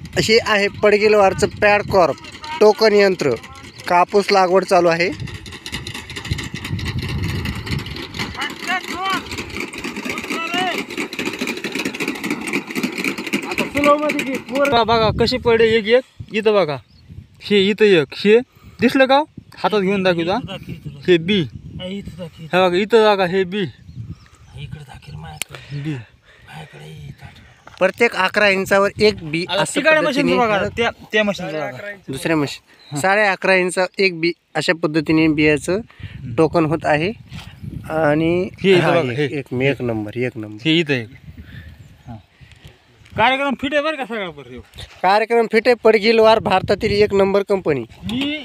असे आहे पडगिलवारचं पॅडकॉर्प टोकन यंत्र. कापूस लागवड चालू आहे. बघा कशी पडे एक एक इथं बघा, हे इथं एक, हे दिसलं का हातात घेऊन दाखवता, हे बी, हे बघा इथं बघा, हे बी बी. प्रत्येक 11 इंचावर एक बी असं पद्धतीने, त्या मशीन दुसऱ्या मशीन 11.5 इंचा एक बी अशा पद्धतीने बियाचं टोकन होत आहे. आणि हे इथं बघा, एक नंबर हे इथं एक. कार्यक्रम फिट आहे बरं का सगळा बरं. कार्यक्रम फिट आहे. पडगिलवार भारतातील 1 नंबर कंपनी. मी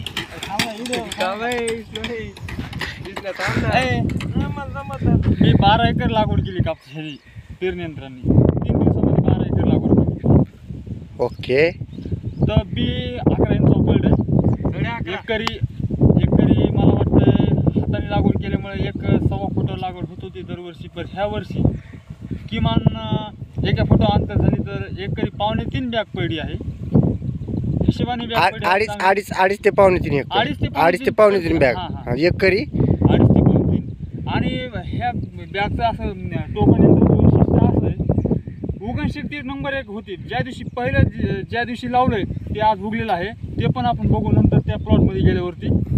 12 एकर लागवड केली कापसाची पेरणी यंत्रांनी. 3 दिवसामध्ये 12 एकर लागवड केली. ओके. तर बी 11 इंच पडलं. एकरी मला वाटतं हाताने लागवड केल्यामुळे 1.25 फूट लागवड होत होती दरवर्षी. पण ह्या वर्षी किमान 1 फूट अंतर झाली तर एकरी 2.5-3 बॅग पडली आहे. हिशोबाने बॅग पडली अडीच ते पावणे 3 एकर. 2.5 ते पावणे 3 बॅग एकरी. 2.5 ते पावणे 3. आणि ह्या बॅगचं असं टोकन यंत्राचं वैशिष्ट्य असं आहे, उगण शक्ती नंबर 1 होती. ज्या दिवशी लावलंय ते आज उगलेलं आहे. ते पण आपण बघू नंतर त्या प्लॉटमध्ये गेल्यावरती.